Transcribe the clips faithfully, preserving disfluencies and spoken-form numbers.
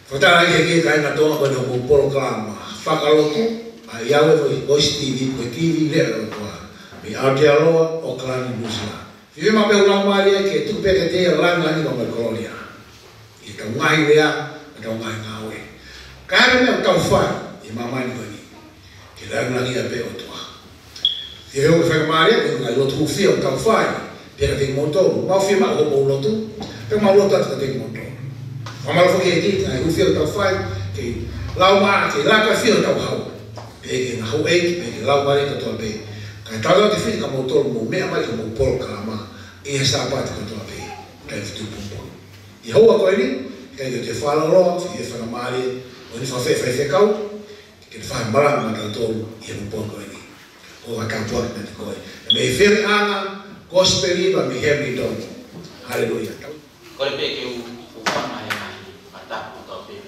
Whatara i heke kai ngā tonga koe no mo programa. Whakalotu, a iawe ko i Voice T V, koe T V lea o koa. Mi Aotearoa o Kalani Musla. Whiwe ma peo lau maria ke tupe ke te ranga ni ko mai kolonia. I tau ngahi lea, i tau ngahi ngawe. Kāre mea o tau whai, i mamai ni koe ni. Ke ranga ni a peo tua. Whiwe o ke whakamaria, koe ngai lotu uwhia o tau whai, pia ka te motoru. Mau whia ma o mo lotu, pia ma lotu atu ka te motoru. Whamalo whake e tita, e uwhia o tau whai, ke lau maa, ke raka whia o tau hau. Pe ke ngā hau eiki, pe ke lau mare katoa pe. Kai tātou te whia ka motoru mo mea mai ka mo polo kalama, e he sāpati katoa pe, kai whitu pumpo. I haua koe ni, kai ke te whalaloa, whia e whanamare, o ni whawhai whai whekau, ke te whai marama na katoru, i he mupon koe ni. O whakautua ki me te koe. Me e whiri anga, gospeli, ba me hemi dono. Hallelujah. Kore pe ke u whama he mai, matapu tau pe.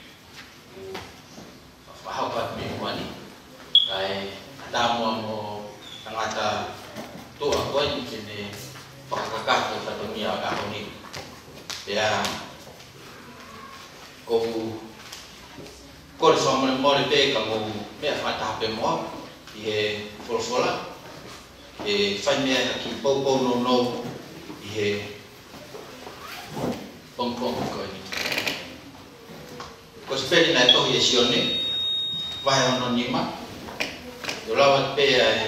Whahaupat me wani. Kai atamua mo tangata tua koe ni kene whakakakato whatongia a kahoni. Pea kou kore whamone more pe ka mo mea whatape moa i he wholawhola. E whai mea ki poupou no no i he pongpong koe ni. Ko speri na tohi e sione, wahe ono nima, yo lawat pea e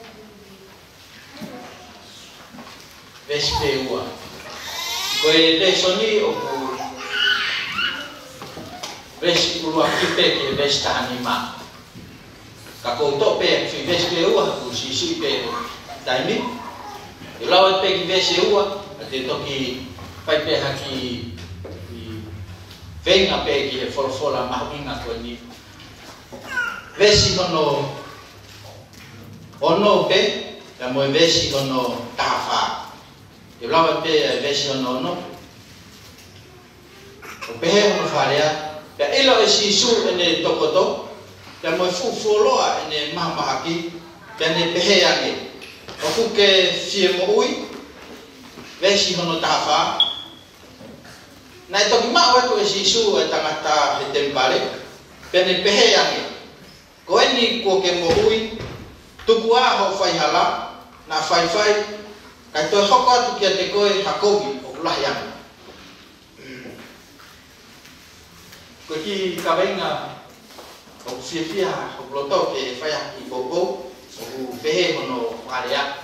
vespe ua. Ko e le soni o ku vesi ulua kipe ki e vesta anima. Ka koutou pea ki vespe ua, ku sisi pe taimi. Yo lawat pea ki vese ua, te toki pai pe haki venga pe ki he wholawhola mahuinga koe ni. Vesi hono ono pe, ya moe vesi hono taha. E lawa pe e vesi hono ono. O pehe hono wharea, ya ilo e sisu ene tokoto, ya moe fufuoloa ene mahamahaki, ya ne pehe ange. O kuke fie mo ui, vesi hono taha. Na ito ki maa watu e sisu e tangata he tempare, pene pehe ange. Ko eni ko ke mo ui, tuku a ho whai hala, na whai whai, kai toi hoko atu kia te koe hakovi o ulahi ange. Ko ki kawenga o fia fia o loto ke whai haki popo, o pehe hono wharea.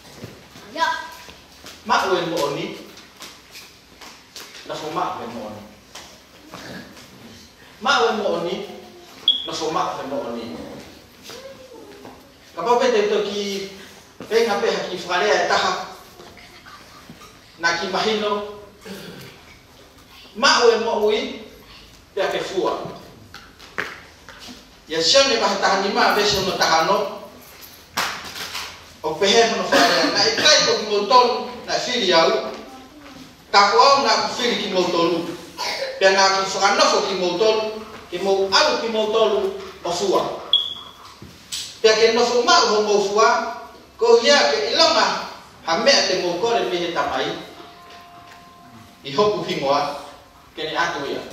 Maa ue mo oni, na fuma me mo ni. Ma we mo ni, na fuma me mo ni. Kapau pe te toki penga pe haki wharea e taha, na ki mahino, ma we mo ui, pe ake fua. Ia sione baha taha ni maa vese hono tahano, o pehe hono wharea, na ikai toki mo tonu, na whiri au, kako au na ku whiri ki mautolu. Pea nga ku whakanofo ki mautolu, ki mau alu ki mautolu o fua. Pea ke nofo mau ho mau fua, ko hia ke ilonga ha mea te mau kore pihe tamai. I hoku hingoa, ke ni atu ia.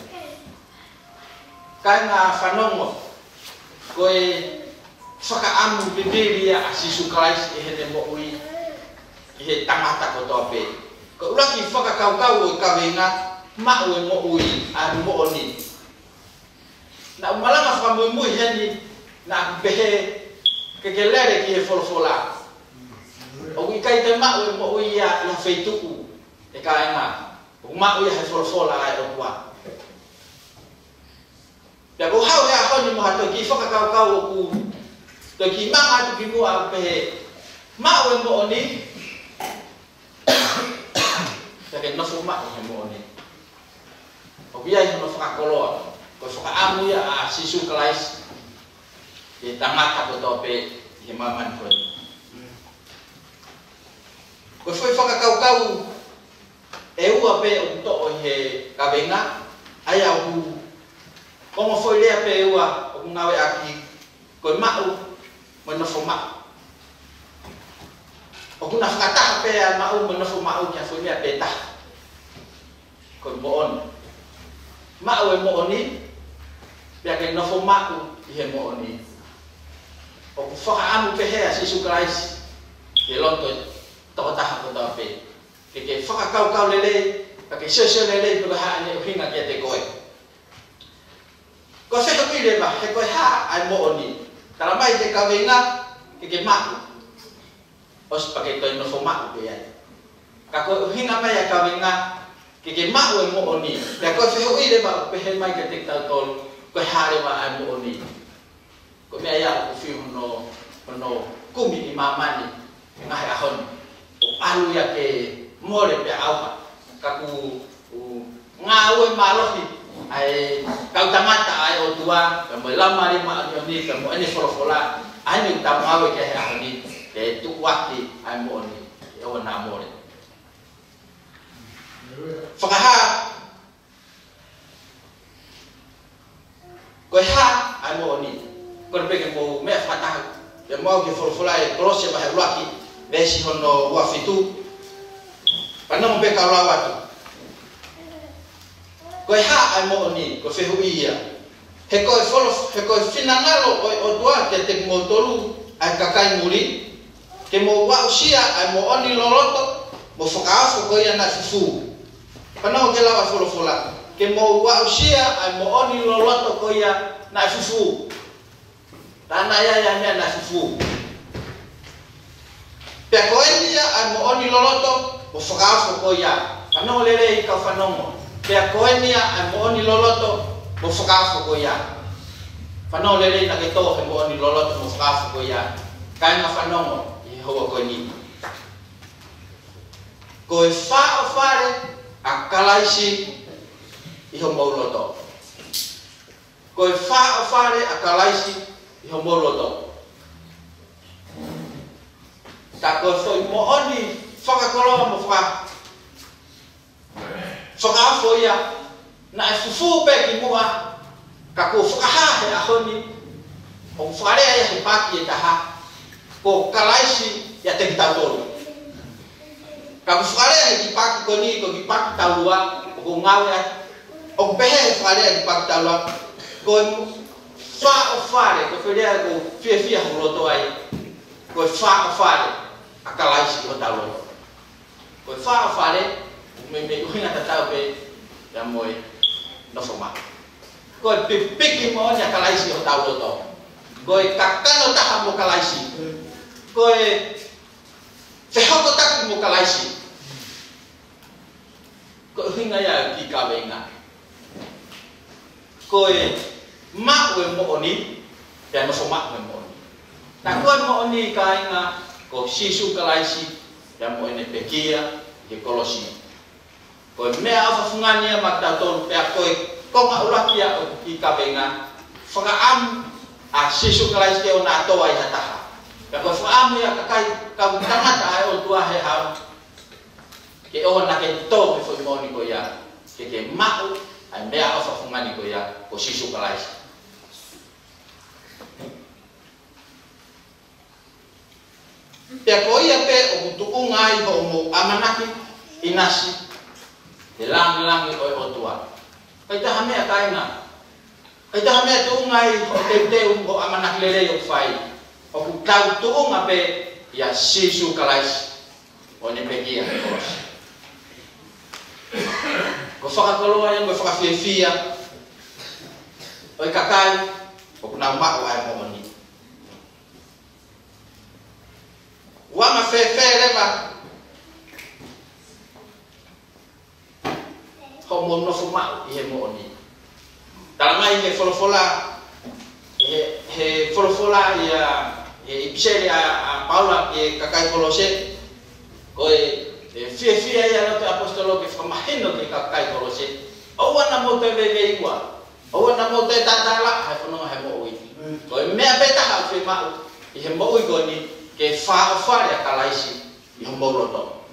Kai nga whanongo, ko e whakaamu bibiria a Sisu Christ i he te mo ui, i he tangata ko toa pe. Ko uraki whakakaukau o kawenga, ma ue mo ui a mo oni. Na umalanga whamui mui heni, na behe ke ke lere ki he wholawhola. O ikai te ma ue mo ui a ia wheituku e kaenga. O ma ui a he wholawhola ai o kua. Pea ko hau ea honi mo hato ki whakakaukau o ku, to ki manga atu ki mua a behe, ma ue mo oni, Kaya nofo mak he mo ni. O bia he no whakakoloa. Ko whakaamu ia a Sisu Christ. E tangata ko tope he maman ko. Ko foi whakakaukau e ua pe o to o he kawenga. Ai au como foi lea pe ua o ngawe aki. Ko mau mo nofo mak. O kuna whakataha pe a mau mo nofo mau kia foi lea pe taha. Ko moon. mau e mo oni pia ke no fo mau i he mo oni o ku fa amu pe he si su Christ ke lonto to ta ko ta pe ke ke fa ka ka lele ke se se lele pe ha ne hinga ke te koe ko se ko ile ba he ko ha ai mo oni tala mai te ka venga ke ke mau os pa ke to no fo mau pe ai ka ko hinga mai ka venga ke ke mau e mo oni ya ko se ho ile ba pe he mai ke te ta tol ko hare wa ai mo oni ko me ya ko fi no no kumi ni mamani ngai ahon o alu ya ke more pe au ka ku ngau e malohi ai ka tamata ai o tua ka mo lama ri ma ni ka mo ani folofola ai ni ta mau ke ha ni ke tu wakti ai mo ni e o na more Fakaha ko ha ai mo ni ko pe ke mo me fata ya mo ke forfola e klose ba laki besi hono wa fitu pana mo pe ka lawa tu ko ha ai mo ni ko fe huia he ko folo he ko finangalo o o tua ke te mo tolu ai kakai muri ke mo wa usia ai mo oni loloto mo fakafu ko ya na fufu Panau ke lawa folo-fola ke mo wa usia ai mo oni loloto ko ya na fufu tana ya ya me na fufu pe ko dia ai mo oni loloto mo fakafu ko ya panau lele ka fanomo pe ko dia ai mo oni loloto mo fakafu ko ya panau lele na ke to mo oni loloto mo fakafu ko ya kai na fanomo i ho ko ni ko fa o fare akalaisi iho mauloto ko fa fare akalaisi iho mauloto ta ko foi mo oni faka kolo mo fa faka foya na fufu pe ki moa ka ko faka ha he ahoni o fare ya he paki ta ha ko kalaisi ya te kitalo ka fare ki pak ko ni ko ki pak talua ko ngawe o pehe fare ki pak talua ko fa o fare ko fere ko fie fie roto ai ko fa o fare akala isi ko talua ko fa o fare me me ko ngata ta pe ya moi no forma ko pe pe ki mo nya akala isi ko talua to ko kakano ta mo akala isi ko se hoko tak mo kalaisi ko hinga ya ki ka venga ko e ma we mo oni ya no so ma we mo oni ta ko mo oni ka inga ko sisu kalaisi ya mo ene pekia ke kolosi ko me afa fungania makta ton pe ko ko ma urakia ki ka venga faka am a sisu kalaisi ke ona to ai hata Kalau faham ya kakai kau tangan tak ada tua he ham. Ke orang nak itu before morning ko ya. Ke ke mau ai mea ofa fumani ko ya ko sisu kalai. Ya ko ya pe o butu ungai ho mo amanaki inasi. Delang delang ko o tua. Kai ta hame kai na. Kai ta hame tu ungai ho te te ho amanaki lele yo fai. O ku tau tu ngape ya sisu kalais o ne pegia kos ko faka koloa yang ko faka fia fia o kakai o ku na ma o ai mo ni wa ma fe fe leva ho mo no fu ma i he mo ni talamai he folofola he he folofola ya e psele a Paula e kakai kolose ko e fie fie ya no te apostolo ke famahino ke kakai kolose o wana mo te veve igua o wana mo te tatala ha fono ha mo ui ko me apeta ha fe ma i he mo ui goni ke fa fa ya kalaisi i ho mo loto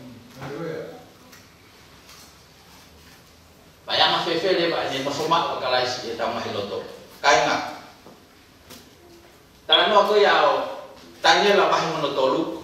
Vaya ma fe fe le ba ni mo foma kalaisi e ta ma loto kai nga ta no ko ya tanya lah bahan menotolu.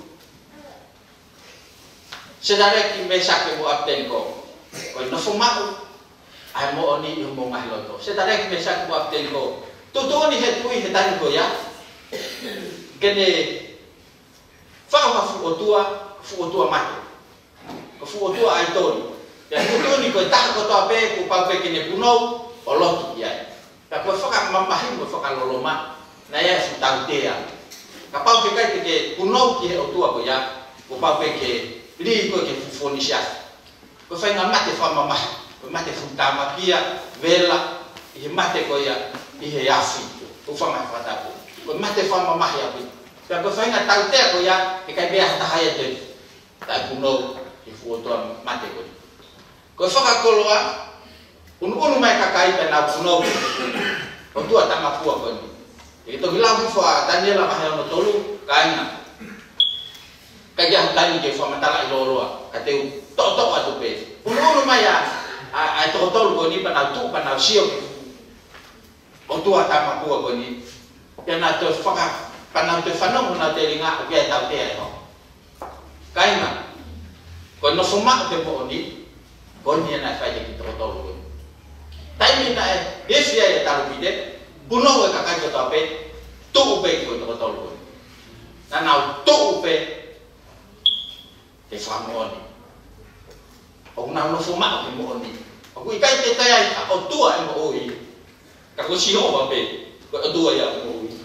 Sedare ki mesake bu abden ko. Ko no fomau. ai mo oni yo mo ngai loto se tare ki mesa ku apte ko to to ni he pui he tani ko ya kene fa ma fu otua fu otua mate ko fu otua ai tori ya to to ni ko ta ko to ape ku pa pe kene puno o loto ya ta ko fa ka mama hin ko fa ka loloma na ya fu tau te ya ka pa pe kai ke puno ki he otua ko ya ko pa pe ke li ko ke fu foni sha ko fa nga mate fa mama ko mate futama pia vela i mate ko ya i he afi o fa ma fata ko mate fa mama ya bi ya ko fa nga tau te ko ya e kai be ta haya te ta kuno i fu to mate ko ko fa ka koloa un unu mai ka kai pe na kuno o tu ata ma fu ko ni e to gila fu fa Daniela ma ha no tolu kai na ka ya tani ke fa matala i loroa ka te to to atu pe un unu mai ya ai to to ko ni pa tu pa na sio o tu ata ma ko ko ni ya na to fa pa na te fa no na te ringa ke ta te ho kai ma ko no fuma te mo ni ko ni na fa ke to to ko tai ni na e si ya ta ru bide buno ka ka to pe tu pe ko to to ko na na tu pe te fa mo ni o na no fuma te mo ni aku ikai te tai o tua e mo oi ka ko si ho ba pe ko tua ya mo oi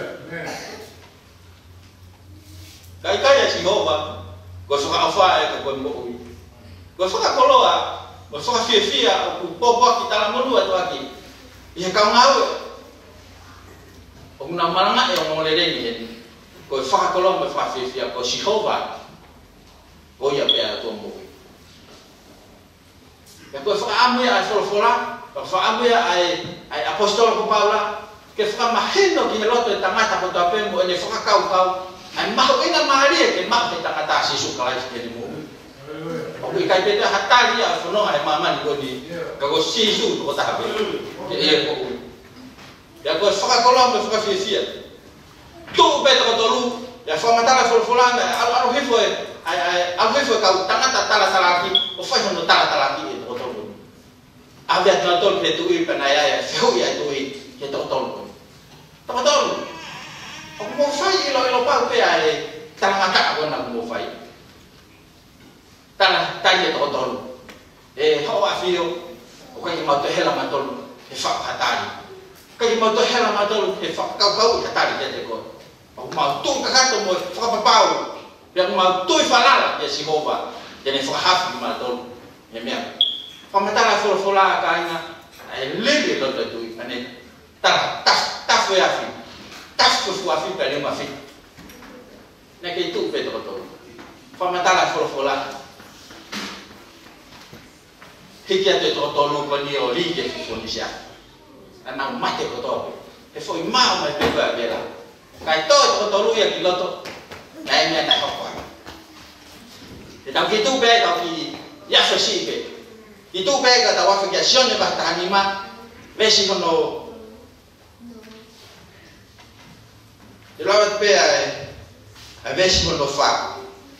kai kai ya si ho ba ko so ka fa e ko mo oi ko so ka koloa ko so ka fie fie o po po ki tala mo lu atu aki ia ka ngau o na malanga e o mo le ni ko fa ka koloa mo fa fie fie ko si ho ba ko ya pe atu mo ya ko fa amu ya fo fola fa amu ya ai ai apostol ko Paula ke fa mahino ki loto tamata ko tape mo ne fa kau kau ai ma ko ina maria ke ma ke takata si su kala ke mo o ki kai peta hatali ya fo no ai mama ni ko di ka ko si su ko ta be ke e ko ya ko fa ko lo mo fa fi fi tu be to tolu ya fa matala fo fola alu alu hifo ai ai alu hifo ka tamata tala salaki o fa no tala talaki avea tol ke tu i pana ya feu ya tu i ke to tol to tol o mo fai ilo ilo pa pe ai tanga ka ko na mo fai tana tanya to tol e ho a fio o ka mo to hela ma tol e fa hatari ka mo to hela ma tol e fa ka ka hatari ke te ko o ma tu ka ka to mo fa pa pau ya ma tu i falala ya si hova ya ne fa hafi ma tol ya me pamatala fo fola kaina ai lele lo to tu ane ta ta ta fo ya fi ta fo fo afi pele ma fi na ke tu pe to to pamatala fo fola hikia te to to lo ko ni o li ke fo ni sia ana mate ko to e fo i ma ma pe ba bela kai to to to lu ya ki lo to ai me ta ho kwa te ta ki tu pe ta ki ya fo si pe itu pega ta wafi kia sione bahta anima vesi kono ilawat pe ai ai vesi kono fa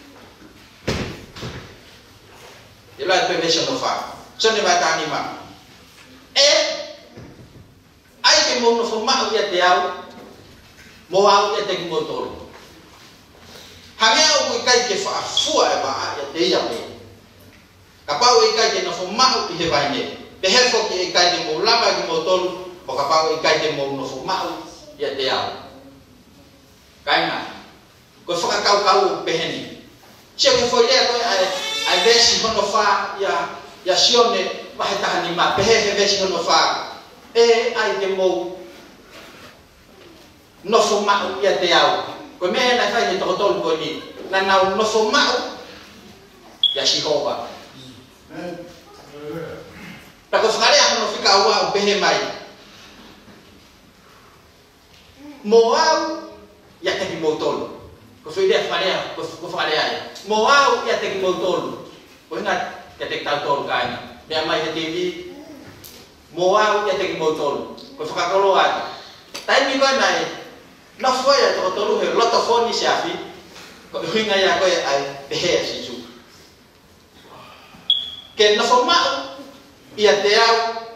ilawat pe vesi kono fa sione bahta anima e ai ke mo no forma ya te au mo au ya te mo tolo hange au kai ke fa fua e ba ya te ya me kapau ikai ke no fomau ki he vaine pe hefo ki ikai ke mo lava ki mo tolu o kapau ikai ke mo no fomau ya te au kaina ko foka kau kau pe heni che ke foi le ko ai ai vesi hono fa ya ya sione va ta ni ma pe he vesi hono fa e ai ke mo no fomau ya te au ko me na fa ni to tolu ko ni na na no fomau ya Jehova Tako sekali ako no fika awa upehe mai. Moau ya teki motol. Ko fide faria, ko ko faria. Moau ya teki motol. Ko ingat ketek tol kain. Dia mai T V. Moau ya teki motol. Ko fika koloan. Tai mi ko nai. No foi ya to tolu he lot of phone siafi. Ko hinga ya ko ai pehe si su. Que no forma ia te au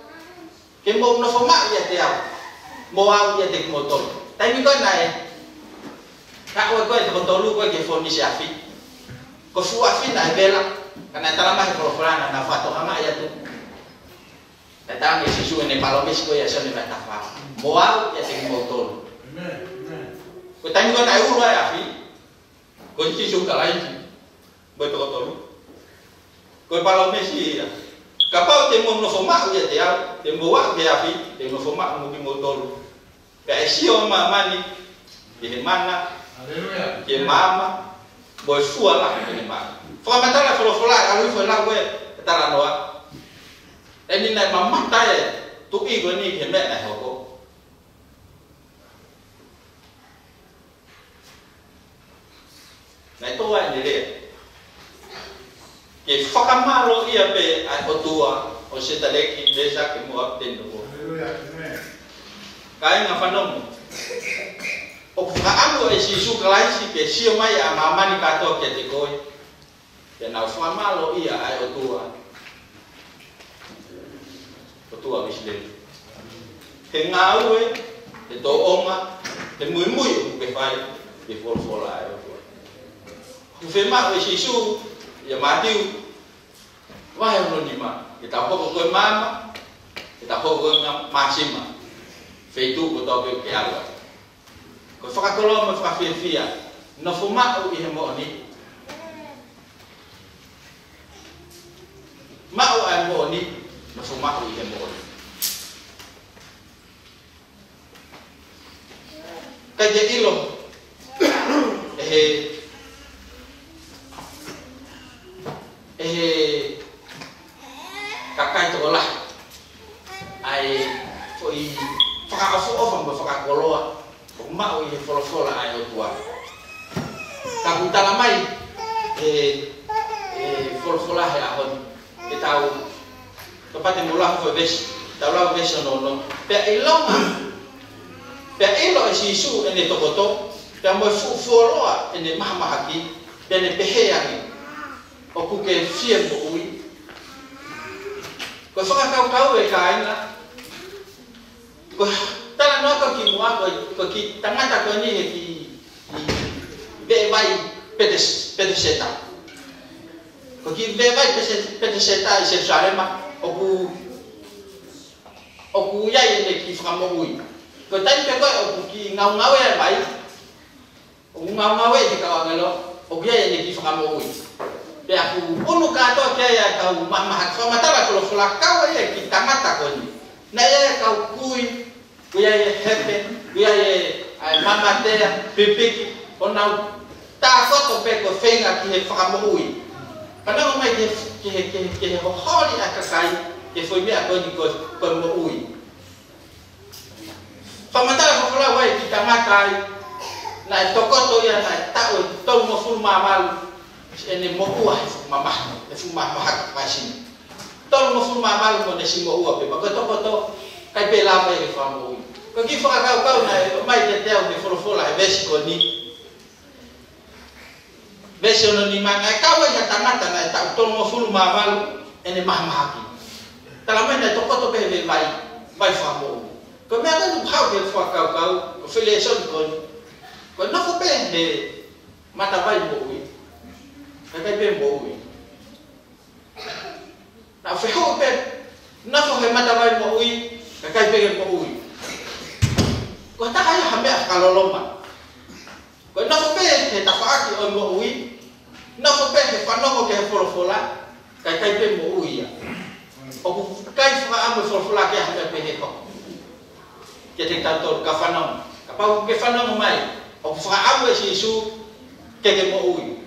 ke mo no forma ia te au mo au ia te mo tolu tai mi ko nai ka o ko te tolu ko ke foni se afi ko fu afi na bela kana tala mai ko fulana na fato ama ia tu datang ke sisu ne palomis ko ya sone na tafa mo au ia te mo tolu amen amen ko tai mi ko nai ulu ai afi ko sisu ka lai bo to tolu ko palomis ia kapau te mo no forma ia te au te mo wa ke afi te mo forma mo ki mo tolu ka sio ma mani ke mana haleluya ke mama bo sua la ke mama fa matala folo fola alu fo la we tala noa eni na mama tae tu i go ni ke me na hoko na to wa ni le ke whakamaro ia pe ai otua o se taleki besa ke mo apten no. Haleluya. Amen. Kai nga whanomu. O whaamu e si su kalaisi ke sio mai a mamani kato ke te koi. Ke na whamalo ia ai otua. Otua wisleli. He ngāue, te tō onga, te mui mui o ke whai, ke wholofola ai otua. Kuwhema o e si su ia matiu wahai ono ni ma kita hoko ko mama kita hoko ngam masima feitu ko to ke ala ko faka kolo me faka fia no fuma o i hemo ni ma o ai mo ni no fuma o i hemo ni ka je ilo eh eh kakai to lah ai foi faka fo ofam ba faka koloa ma o ye folo fola ai o tua ka kutala mai eh eh folo fola he ahon e tau to pate mula fo ves tau la ves no no pe ilonga pe ilo si su ene tokoto pe mo fu foloa ene mama haki ene peheangi o kuke fie mo ui ko whaka kau kau e ka aina ko tala no ko ki mua ko ko ki tangata ko ni he ki be vai pedes pedeseta ko ki be vai pedeseta i se sarema o ku o ku ya ye ki whaka mo ui ko tai pe ko o ku ki ngau ngau e vai o ngau ngau e ki ka ngalo o ku ya ye ki whaka mo ui pe aku unu kato ke ya kau mama fa matara ko fula kau ya ki tangata ko ni na ya kau kui ku ya hepe ku ya ai mama te pipiki ona ta foto pe ko fenga ki he fa mo ui kana mo mai ke ke ke ke ho holi akakai ke foi me ko ni ko ko mo ui fa matara ko fula wa ki tangata na tokoto ya na ta o tol mo ful mamal ene mo ua mama e fu mama hak pasini tol mo fu mama mo ne si mo ua pe ba ko to to kai pe la mai fa mo ko ki fa ka ka na mai te te o de folo fola e vesi ko ni vesi ono ni manga ka wa ya tanata na ta tol mo fu mama ene mama haki tala mai na to to pe ve vai vai fa mo ko me ata du ha ke fa ka ka ko fele son ko ko no fo pe he mata vai mo ui kai pe mo ui na fe ho pe na fo he mata vai mo ui kai pe mo ui ko ta ai ha me ka loloma ko na fo pe he ta fa ki o mo ui na fo pe he fa no ko ke fo fola kai kai pe mo ui ya o ku kai fo a mo fo fola ke ha pe he ko ke te ta to ka fa no ka pa ke fa no mai o fo a mo si su ke ke mo ui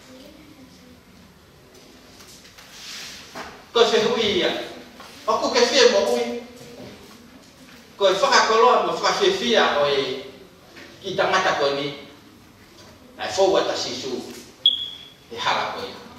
ko se hui ya o ku ke fie mo ui ko fa ka kolo mo fa fie fia o e ki tangata ko ni na fo wa ta sisu e hala ko ya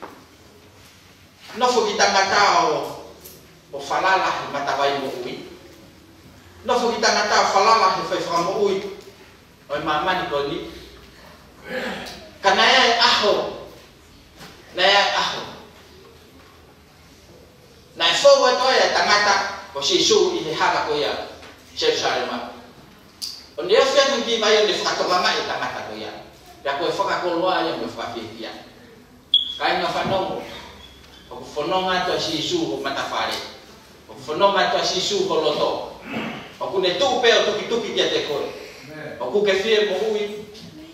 no fo ki tangata o o falala mata vai mo ui no fo ki tangata falala he fa mo ui o mama ni ko ni kana ya aho na ya aho na fo wa to ya tangata ko ko si su i haka ko ia Jerusalem o ne fa ngi ba yo le fa to mama e tamata ko ia ya ko fa ko loa ya me fa fitia kai na fa no o fononga to si su o matafare o fononga to si su ko loto o ku ne tu pe o tuki tuki dia te ko o ku ke fie mo ui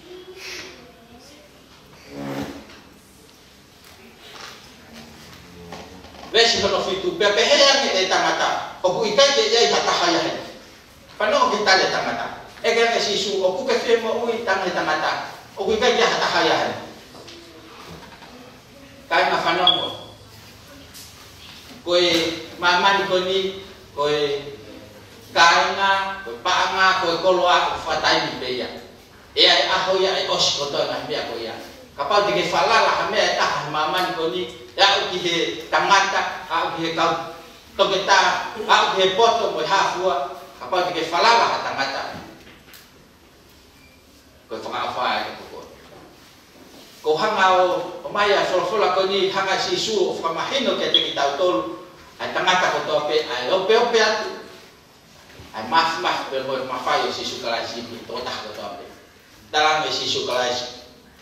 Vesi kono fitu pe pe hea e tamata o ku ikai te ia ta haya he pa no ki tale tamata e ke ke sisu o ku ke fe mo ui tang le tamata o ku ikai ia ta haya he kai ma fanongo koe mama ni koni koe kainga koe paanga koe koloa ko fatai ni beia e ai aho ia e os ko to na mea ko ia kapal dige falala ha mea ta mama ni koni ya uki he tamata a uki he kau toketa a uki he poto mo hafua apa uki he falala ha tamata ko fanga fa ko ko hanga o mai a fola ko ni hanga sisu o fa mahino ke te kita tol ai tamata ko to pe ai o pe o pe atu ai mas mas pe mo ma fa yo sisu kala si to ta ko to pe dalam sisu kala si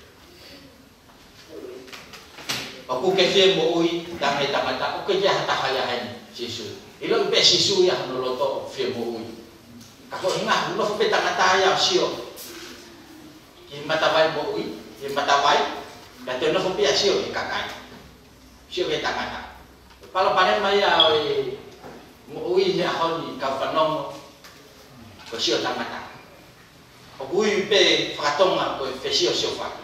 aku ke fie mo ui dame tamata o ke ja ta haya hen sisu ilo pe sisu ya no loto fie mo ui ka ko inga no fe tamata ya sio ki mata vai mo ui ki mata vai ya te no fe ya sio ki kakai sio ke tamata pala panen mai ya oi mo ui ya honi ka fanom ko sio tamata o ui pe fatonga ko fe sio sio fa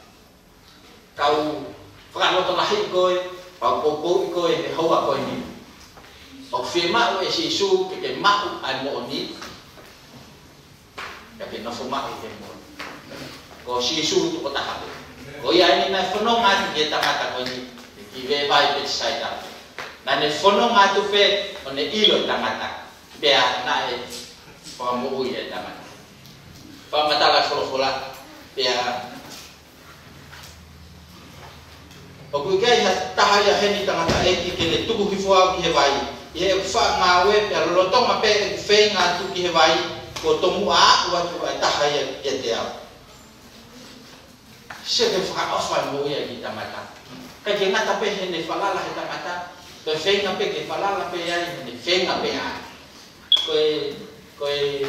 kau Fala to lahi koe, pau popo koe e hoa koe ni. O firma o e sisu ke te mau ai mo ni. Ya ke no fuma ke mo. Ko sisu to kota ha. Ko ia ni na fono nga ke ta mata ko ni. Ki ve vai pe sai ta. Na ne fono nga tu pe o ne ilo ta mata. Be a na e pa mo u e ta mata. Pa mata la folo fola. Be a o ku kai ha tahaya heni tangata e ki ke tuku hifua ki he vai e fa ngawe pe lo to ma pe fe nga tu ki he vai ko to mu a wa tu tahaya ye te a se ke fa ofa mo ye ki tamata ka ke nga ta pe heni fa la la he tamata pe fe nga pe ke fa la la pe ya ni fe nga pe a ko ko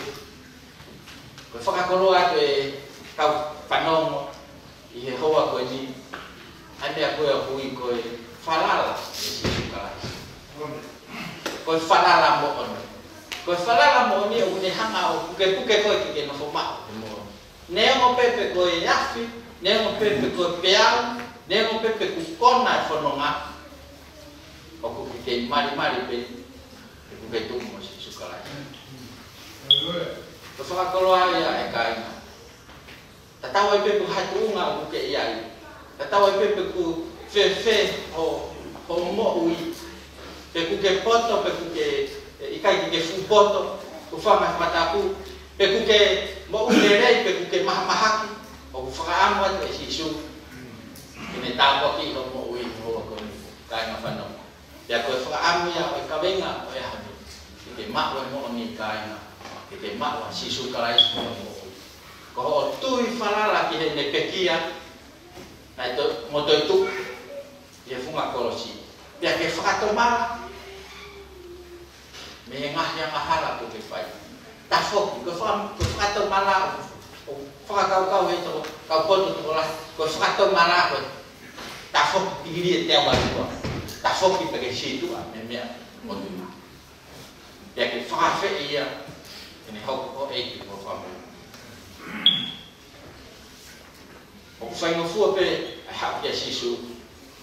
ko fa ka ko lo a ke ka panong i he hoa ko ni ane aku ya hui koi falala si sukala koi falala mo on koi falala mo ni o ne hanga o puke puke koi ke no foma mo ne mo pepe koi yafi ne mo pepe koi peal ne mo pepe ku kona fononga o ku ke mari mari pe ku ke tu mo si sukala ko fa ko lo ya e kai tatawa pepe hatu nga o ke ya Tatawa pepe ku fe fe o o mo ui pe ku ke poto pe ku ke ikai ke fu poto ku fa ma mataku pe ku ke mo ui rei pe ku ke maha mahaki o ku fa amo te sisu ine tapo ki no mo ui ho ko ni kai na fa no ya ko fa amo ya o ka venga o ya habi ke ma o mo ni kai na ke ma o sisu kalai mo ko tu i falala ki ne pekia na to moto itu dia funga kolosi dia ke fakato mala me ngah yang ahala ko ke fai ta fo ko fam ko fakato mala o faka kau kau itu kau poto to lah ko fakato mala ko ta fo digiri te aba ko ta fo ki pege situ a me me moto dia ke fa fe ia ini ho ko e ko fam o fai no fu pe ha ya sisu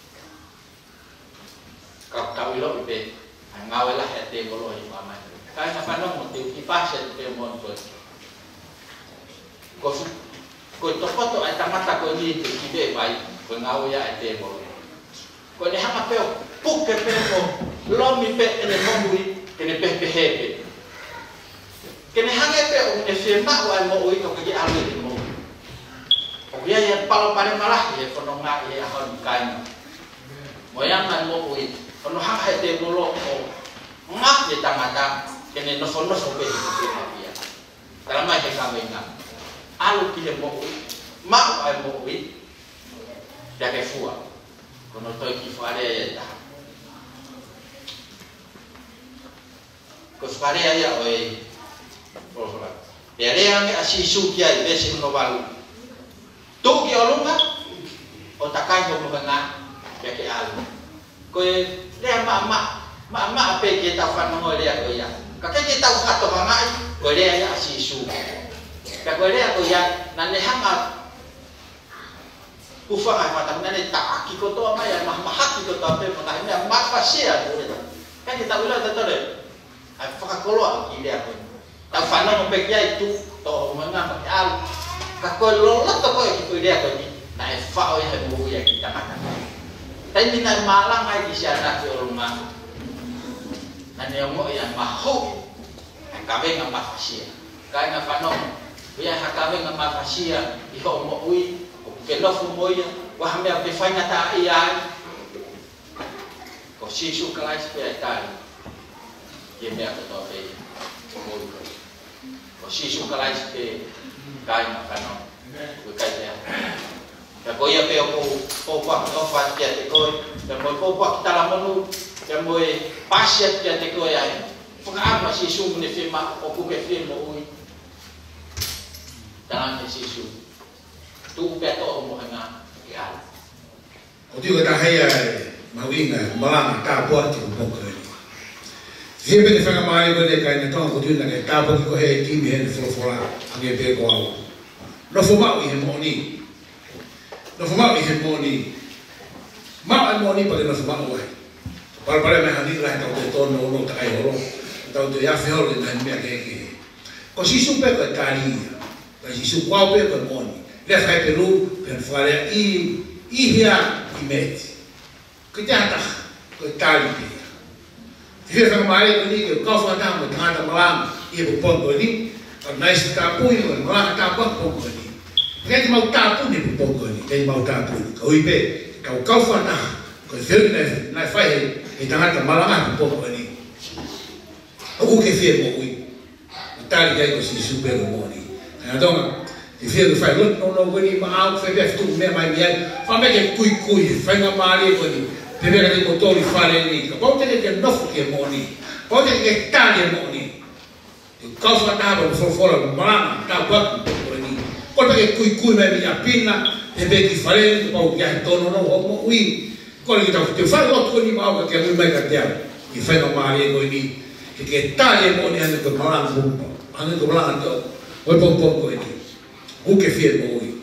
ka ka wilo pe ngawe la ya te golo i mama kai na pano mo te ki pase te mo to ko ko to poto ai tamata ko ni te ki be vai ko ngawe ya te golo ko ne ha pe pu ke pe mo lo mi pe ene mo bui ke ne pe pe hepe ke ne ha pe o ne fe ma wa mo ui ko ke alu mo Dia yang paling paling malah dia kono ngak dia ahon kain. Moyangan mo ui kono hak hete bolo ko. Ngak ke tamata kene no fono fo be ke dia dalam mai ke kamenga alu ki le mo ma ai mo wi da ke fua kono to ki fare ta ko fare ya oi por favor ya le asi su ki ai be se no balu to ki olunga o takai ko mo nga ya ke alu ko le ma ma ma ma pe ke ta fa no le ko ya ka ke ta fa to ma ai ko le ya asi su ka ko le ko ya na ne hanga kufa ai mata nane ta ki ko to ma ya ma ma ki ko to pe ma ne ma fa sia ko le ka kita ulah ta tole ai fa ko lo ki le ko ta fa no pe ya itu to ma nga ma al ka ko lo lo to ko ki ko le ko ni na fa o ya bu ya kita makan tapi na malang ai di sana ke rumah nane mo ya ma ho ka be nga ma fa sia ka nga fa no ya ha ka be nga ma fa sia i ho mo ui ke no fu moia wa me ke faina ta ia ko si su kala spe ta ye me ko to be mo ko si su kala spe kai ma kano ko kai ya ya ko ya pe ko ko pa ko fa ya te ko ya mo ko pa kita la monu ya mo pasia ya te ko ya fu ka ma si su ne fe ma o ku ke fe mo ui dalam si su tu beto mo nga ya o digo ta haya mawinga malanga ta po ti ko ko he be fa mai ko de kai na to ko diga ke ta po ko he ti mi he fo fo la age be ko au no fo ma wi he mo ni no fo ma wi he mo ni ma ai mo ni pa no fo ma wa par par me hani la ta to no no ta ai ho ta to ya fe ho le na me ke ke ko si su pe ko ta ri ko si su kwa pe ko mo ni le fai Peru per fare i i hia i mezzi che tanta che tali che fa mai quindi che cosa da mo tanta malam i po pongo lì per mai sta poi no ma ta po pongo lì che ma ta pu ni po pongo lì che ma ta pu ko i pe ka ka fa na ko se ne na fai e tanta malam po pongo lì o che fermo qui tali che così super buoni allora ti fai fai non non veni ma out fai per tu me mai via fa me che cui cui fai una male così per vedere che motori fare lì poi te che non fu che moni poi che taglia moni il cosa da per far fuori ma da qua così poi che cui cui me via pinna e vedi fare poi che attorno no uomo qui quello che ti fai l'otto di ma che non mai cambiare ti fai una male così che taglia moni anche con malano un po' anche con malano poi un po' così o che fermo ui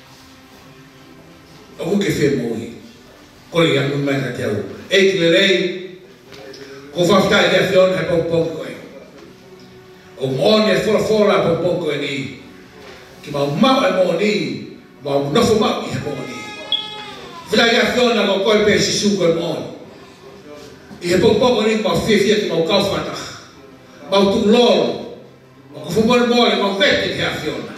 o che fermo ui quelli che non mai cattiavo e che lei con fa stare di azione è un po' come o moni è fuori fuori un po' come lì che ma un ma è moni ma un non fu ma è moni fai di azione con poi pensi su quel moni e è un po' come lì ma fai fai che ma un causa ma tu loro ma con fu buon moni ma vedi che azione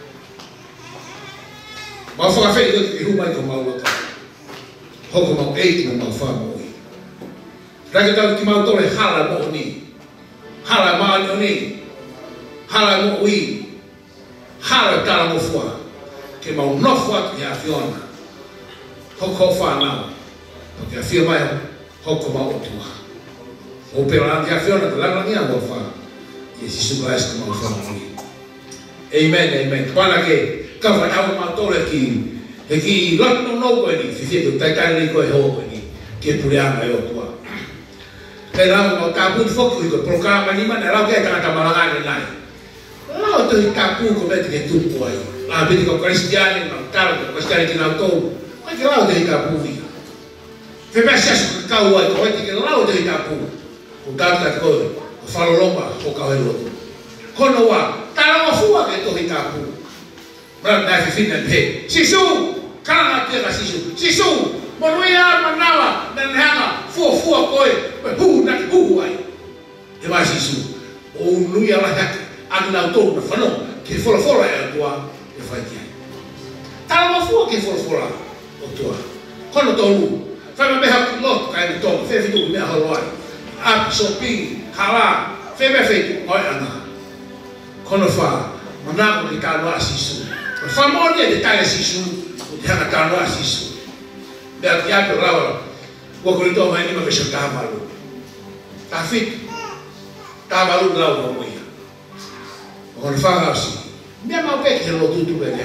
ma fa fai che tu mai come lo fa ho come eight non fa moi perché da ti ma tole hala mo ni hala ma ni hala mo ui hala ta mo fa che ma non fa che aziona ho ho fa na perché aziona mai ho come lo tua o per la azione la la mia lo fa e si succede come lo fa moi amen amen quando che ka fa na ma tole ki e ki lot no no ko ni si si tai tai ni ko ho ni ke puria mai o tua ke la mo ta pu fo ko ko programa ni ma na la ke ta ta malanga ni nai la to ta pu ko bet ke tu poi la be ko cristiani ma ta ko cristiani ki na to ma ke la de ta pu vi fe ba sa ko ka wa ko ke la de ta pu ko ta ta ko fa lo lomba ko ka lo ko no wa ta la fu ke to ta pu Bram na fi fin pe. Sisu kana te ka sisu. Sisu monuia manawa na hanga fu fu koi. Hu na hu ai. Te va sisu. O nuia la hak an na to na fano. Ke fora fora e tua e fai ti. Ta ma fu ke fora fora o tua. Kono to lu. Fa me ha lot ka ni to. Fe fi tu me ha lo ai. ap sopi hala feme fe oi ana kono fa mana ko ka no asisu fa mo ne de ta asisu de na ka no asisu be ya pe rawa ko ko to mai ni ma pesha ka malu ta fit ta malu rawa mo ya ko fa asi me ma pe ke lo tu tu be ya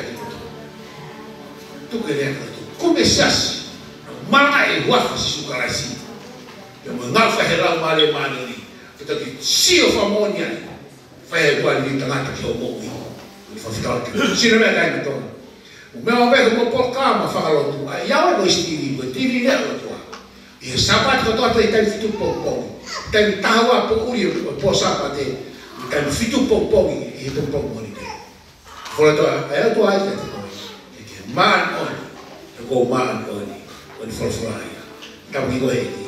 tu ke ya come sas mana e wa si su karasi eu não faz real mal e mal ali então que se eu famonia faz igual ali tá que eu morri ele faz ficar aqui se não é daí então o meu amigo como por calma falou tu aí eu vou estirar o tiri dela tu e sapato que eu tô até tem fito pompom tem tawa por uri por sapato tem fito pompom e pompom morri fora tu aí tu aí que man on eu vou man on on for fly tá me gosto